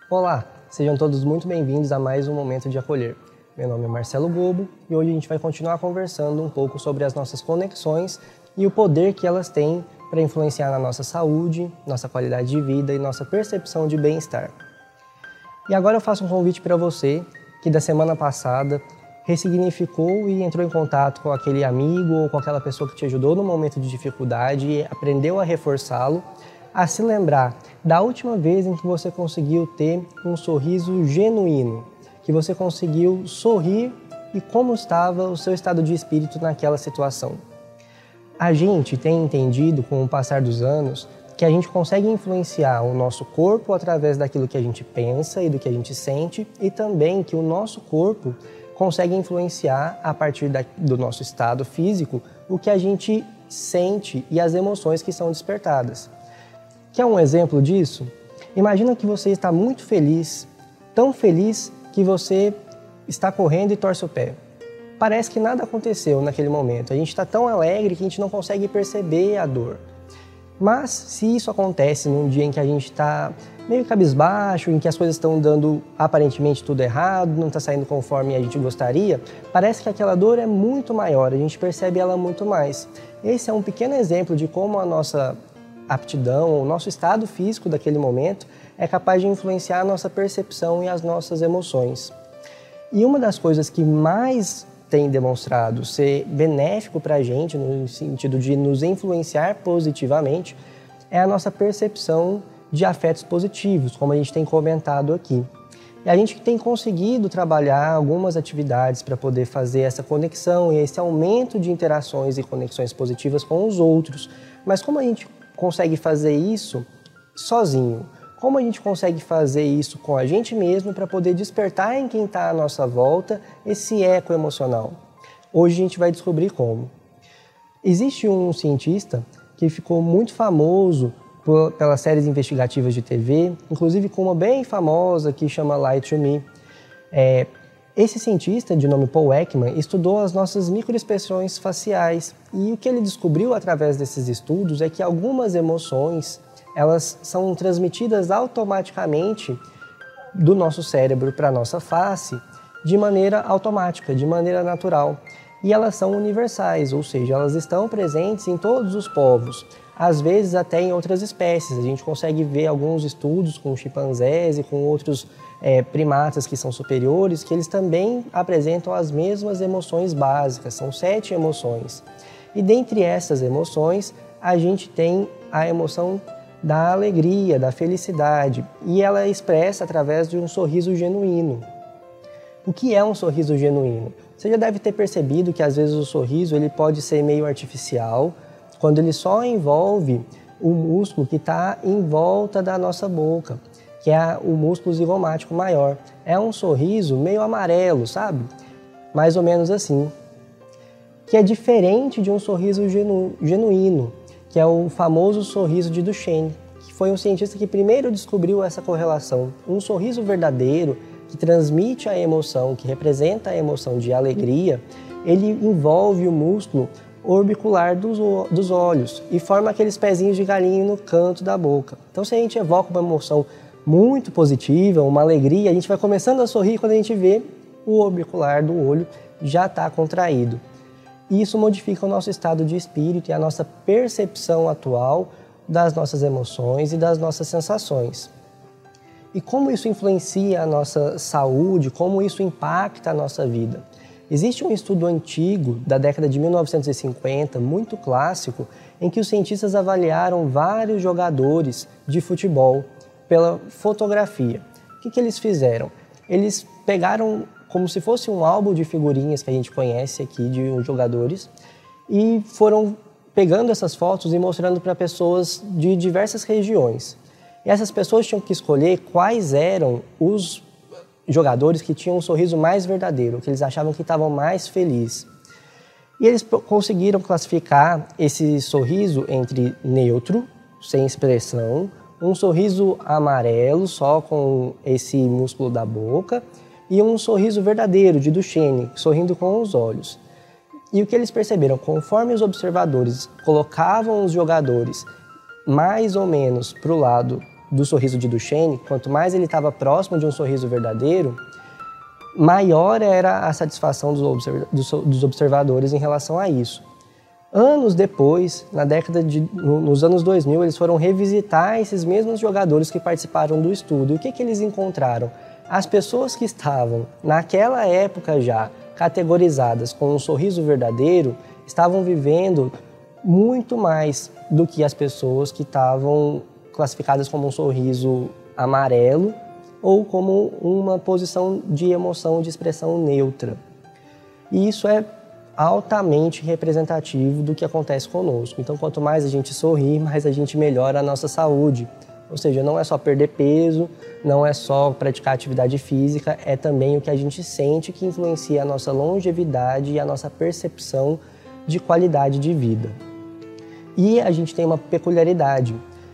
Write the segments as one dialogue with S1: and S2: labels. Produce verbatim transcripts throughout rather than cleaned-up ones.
S1: Olá, sejam todos muito bem-vindos a mais um Momento de Acolher. Meu nome é Marcelo Gobo e hoje a gente vai continuar conversando um pouco sobre as nossas conexões e o poder que elas têm para influenciar na nossa saúde, nossa qualidade de vida e nossa percepção de bem-estar. E agora eu faço um convite para você que da semana passada ressignificou e entrou em contato com aquele amigo ou com aquela pessoa que te ajudou no momento de dificuldade e aprendeu a reforçá-lo, a se lembrar da última vez em que você conseguiu ter um sorriso genuíno, que você conseguiu sorrir e como estava o seu estado de espírito naquela situação. A gente tem entendido com o passar dos anos que a gente consegue influenciar o nosso corpo através daquilo que a gente pensa e do que a gente sente e também que o nosso corpo consegue influenciar a partir da, do nosso estado físico o que a gente sente e as emoções que são despertadas. Quer um exemplo disso? Imagina que você está muito feliz, tão feliz que você está correndo e torce o pé. Parece que nada aconteceu naquele momento. A gente está tão alegre que a gente não consegue perceber a dor. Mas se isso acontece num dia em que a gente está meio cabisbaixo, em que as coisas estão dando aparentemente tudo errado, não está saindo conforme a gente gostaria, parece que aquela dor é muito maior, a gente percebe ela muito mais. Esse é um pequeno exemplo de como a nossa aptidão, o nosso estado físico daquele momento é capaz de influenciar a nossa percepção e as nossas emoções. E uma das coisas que mais tem demonstrado ser benéfico para a gente, no sentido de nos influenciar positivamente, é a nossa percepção de afetos positivos, como a gente tem comentado aqui. E a gente tem conseguido trabalhar algumas atividades para poder fazer essa conexão e esse aumento de interações e conexões positivas com os outros. Mas como a gente consegue fazer isso sozinho? Como a gente consegue fazer isso com a gente mesmo para poder despertar em quem está à nossa volta esse eco emocional? Hoje a gente vai descobrir como. Existe um cientista que ficou muito famoso por, pelas séries investigativas de T V, inclusive com uma bem famosa que chama Lie to Me. É, esse cientista, de nome Paul Ekman, estudou as nossas microexpressões faciais e o que ele descobriu através desses estudos é que algumas emoções elas são transmitidas automaticamente do nosso cérebro para a nossa face de maneira automática, de maneira natural. E elas são universais, ou seja, elas estão presentes em todos os povos, às vezes até em outras espécies. A gente consegue ver alguns estudos com chimpanzés e com outros é, primatas que são superiores, que eles também apresentam as mesmas emoções básicas, são sete emoções. E dentre essas emoções, a gente tem a emoção da alegria, da felicidade, e ela é expressa através de um sorriso genuíno. O que é um sorriso genuíno? Você já deve ter percebido que às vezes o sorriso ele pode ser meio artificial, quando ele só envolve o músculo que está em volta da nossa boca, que é o músculo zigomático maior. É um sorriso meio amarelo, sabe? Mais ou menos assim. Que é diferente de um sorriso genu genuíno, que é o famoso sorriso de Duchenne, que foi um cientista que primeiro descobriu essa correlação. Um sorriso verdadeiro, que transmite a emoção, que representa a emoção de alegria, ele envolve o músculo orbicular dos, dos olhos e forma aqueles pezinhos de galinha no canto da boca. Então, se a gente evoca uma emoção muito positiva, uma alegria, a gente vai começando a sorrir quando a gente vê o orbicular do olho já está contraído. E isso modifica o nosso estado de espírito e a nossa percepção atual das nossas emoções e das nossas sensações. E como isso influencia a nossa saúde, como isso impacta a nossa vida? Existe um estudo antigo, da década de mil novecentos e cinquenta, muito clássico, em que os cientistas avaliaram vários jogadores de futebol pela fotografia. O que que eles fizeram? Eles pegaram como se fosse um álbum de figurinhas que a gente conhece aqui de jogadores e foram pegando essas fotos e mostrando para pessoas de diversas regiões. E essas pessoas tinham que escolher quais eram os jogadores que tinham um sorriso mais verdadeiro, que eles achavam que estavam mais felizes. E eles conseguiram classificar esse sorriso entre neutro, sem expressão, um sorriso amarelo, só com esse músculo da boca, e um sorriso verdadeiro, de Duchenne, sorrindo com os olhos. E o que eles perceberam, conforme os observadores colocavam os jogadores mais ou menos para o lado do sorriso de Duchenne, quanto mais ele estava próximo de um sorriso verdadeiro, maior era a satisfação dos, observ dos observadores em relação a isso. Anos depois, na década de, nos anos dois mil, eles foram revisitar esses mesmos jogadores que participaram do estudo. E o que, que eles encontraram? As pessoas que estavam, naquela época já, categorizadas com um sorriso verdadeiro, estavam vivendo muito mais do que as pessoas que estavam classificadas como um sorriso amarelo ou como uma posição de emoção, de expressão neutra. E isso é altamente representativo do que acontece conosco. Então, quanto mais a gente sorri, mais a gente melhora a nossa saúde. Ou seja, não é só perder peso, não é só praticar atividade física, é também o que a gente sente que influencia a nossa longevidade e a nossa percepção de qualidade de vida. E a gente tem uma peculiaridade.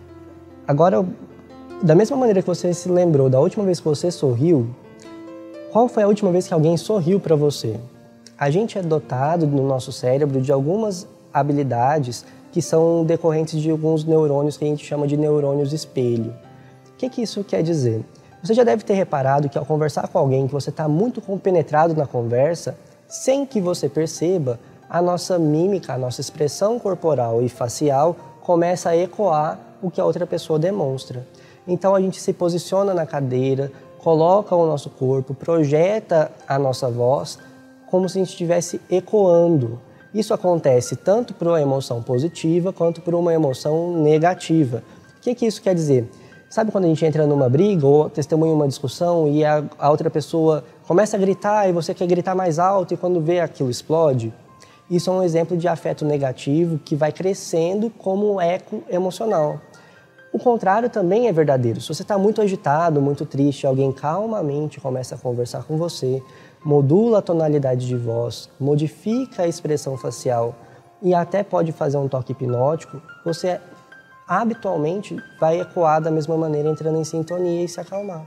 S1: Agora, da mesma maneira que você se lembrou da última vez que você sorriu, qual foi a última vez que alguém sorriu para você? A gente é dotado no nosso cérebro de algumas habilidades que são decorrentes de alguns neurônios que a gente chama de neurônios espelho. O que, que isso quer dizer? Você já deve ter reparado que ao conversar com alguém que você está muito compenetrado na conversa, sem que você perceba, a nossa mímica, a nossa expressão corporal e facial começa a ecoar o que a outra pessoa demonstra. Então a gente se posiciona na cadeira, coloca o nosso corpo, projeta a nossa voz como se a gente estivesse ecoando. Isso acontece tanto por uma emoção positiva quanto por uma emoção negativa. O que, que isso quer dizer? Sabe quando a gente entra numa briga ou testemunha uma discussão e a, a outra pessoa começa a gritar e você quer gritar mais alto e quando vê aquilo explode? Isso é um exemplo de afeto negativo que vai crescendo como um eco emocional. O contrário também é verdadeiro. Se você está muito agitado, muito triste, alguém calmamente começa a conversar com você, modula a tonalidade de voz, modifica a expressão facial e até pode fazer um toque hipnótico, você habitualmente vai ecoar da mesma maneira, entrando em sintonia e se acalmar.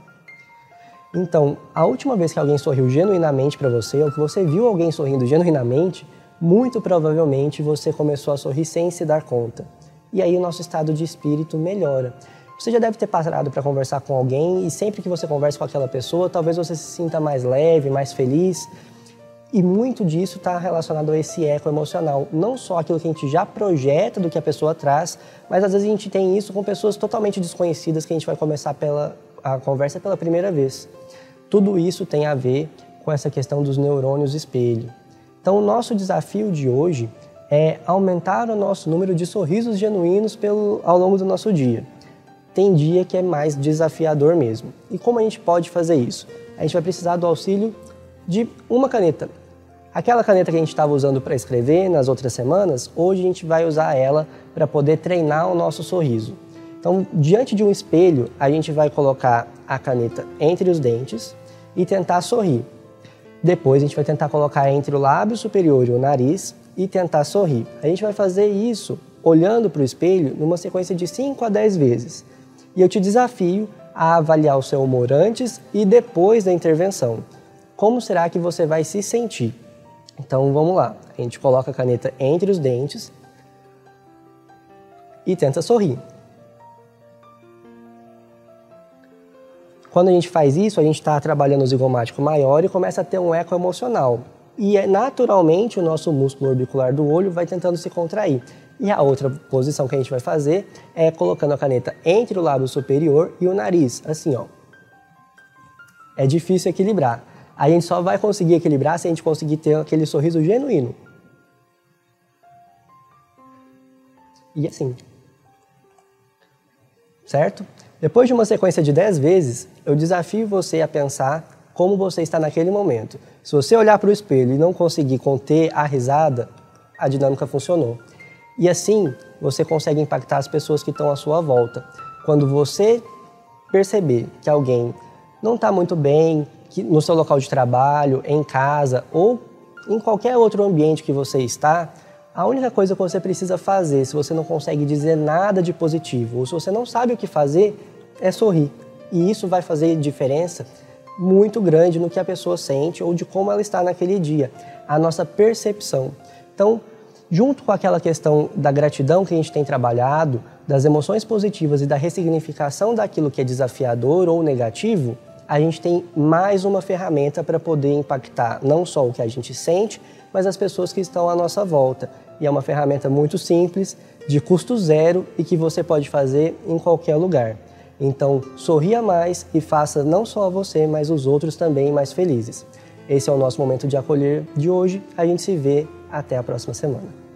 S1: Então, a última vez que alguém sorriu genuinamente para você, ou que você viu alguém sorrindo genuinamente, muito provavelmente você começou a sorrir sem se dar conta. E aí o nosso estado de espírito melhora. Você já deve ter parado para conversar com alguém e sempre que você conversa com aquela pessoa, talvez você se sinta mais leve, mais feliz. E muito disso está relacionado a esse eco emocional. Não só aquilo que a gente já projeta do que a pessoa traz, mas às vezes a gente tem isso com pessoas totalmente desconhecidas que a gente vai começar pela, a conversa pela primeira vez. Tudo isso tem a ver com essa questão dos neurônios espelho. Então o nosso desafio de hoje é aumentar o nosso número de sorrisos genuínos pelo, ao longo do nosso dia. Tem dia que é mais desafiador mesmo. E como a gente pode fazer isso? A gente vai precisar do auxílio de uma caneta. Aquela caneta que a gente estava usando para escrever nas outras semanas, hoje a gente vai usar ela para poder treinar o nosso sorriso. Então, diante de um espelho, a gente vai colocar a caneta entre os dentes e tentar sorrir. Depois a gente vai tentar colocar entre o lábio superior e o nariz e tentar sorrir. A gente vai fazer isso olhando para o espelho numa sequência de cinco a dez vezes. E eu te desafio a avaliar o seu humor antes e depois da intervenção. Como será que você vai se sentir? Então vamos lá. A gente coloca a caneta entre os dentes e tenta sorrir. Quando a gente faz isso, a gente está trabalhando o zigomático maior e começa a ter um eco emocional. E naturalmente o nosso músculo orbicular do olho vai tentando se contrair. E a outra posição que a gente vai fazer é colocando a caneta entre o lábio superior e o nariz, assim, ó. É difícil equilibrar. A gente só vai conseguir equilibrar se a gente conseguir ter aquele sorriso genuíno. E assim. Certo? Depois de uma sequência de dez vezes, eu desafio você a pensar como você está naquele momento. Se você olhar para o espelho e não conseguir conter a risada, a dinâmica funcionou. E assim, você consegue impactar as pessoas que estão à sua volta. Quando você perceber que alguém não está muito bem, que no seu local de trabalho, em casa ou em qualquer outro ambiente que você está, a única coisa que você precisa fazer, se você não consegue dizer nada de positivo ou se você não sabe o que fazer, é sorrir. E isso vai fazer diferença muito grande no que a pessoa sente ou de como ela está naquele dia. A nossa percepção. Então, Junto com aquela questão da gratidão que a gente tem trabalhado, das emoções positivas e da ressignificação daquilo que é desafiador ou negativo, a gente tem mais uma ferramenta para poder impactar não só o que a gente sente, mas as pessoas que estão à nossa volta. E é uma ferramenta muito simples, de custo zero e que você pode fazer em qualquer lugar. Então, sorria mais e faça não só você, mas os outros também mais felizes. Esse é o nosso Momento de Acolher de hoje. A gente se vê até a próxima semana.